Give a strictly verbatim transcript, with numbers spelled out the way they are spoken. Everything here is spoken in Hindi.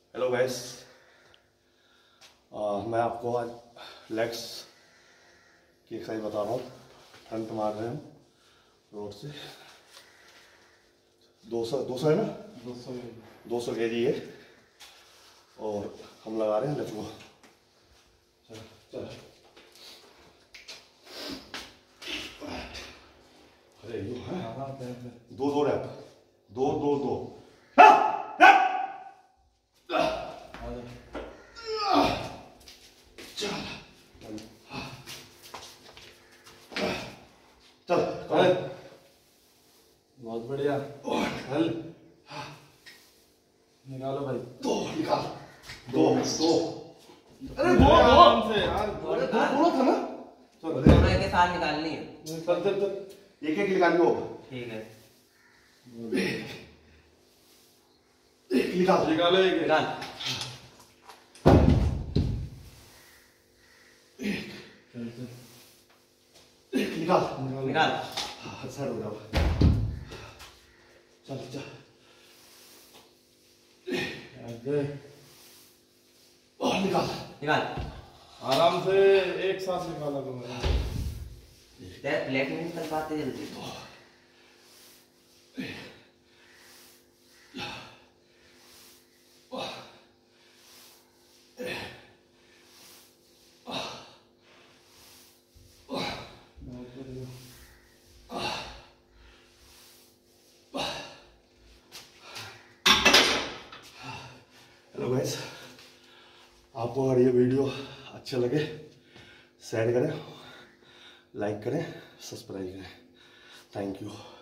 हेलो गाइस, मैं आपको आज लेग्स की एक्सरसाइज बता रहा हूँ। फ्रंट मार रहे हैं हम रोड से। दो सौ दो सौ है ना, दो सौ दो सौ के जी है और हम लगा रहे हैं। Let's go. चल चल अरे यू है दो दो रैप, दो दो दो चल चल। बहुत बढ़िया। हल निकालो भाई। दो निकाल, दो दो। अरे दो आराम से यार, दो बोला था ना। चल दोनों एक साथ निकालनी है। चल चल चल, एक एक निकालियो। ठीक है, एक निकाल निकालो, एक निकाल। चल चल एक निकाल निकाल। हाँ सर हो रहा। चल चल आगे और निकाल निकाल। आराम से एक साथ निकाला तुमने। तेरे प्लेट में निकल पाते जल्दी। हेलो गाइस, आपको अगर ये वीडियो अच्छा लगे शेयर करें, लाइक करें, सब्सक्राइब करें। Thank you.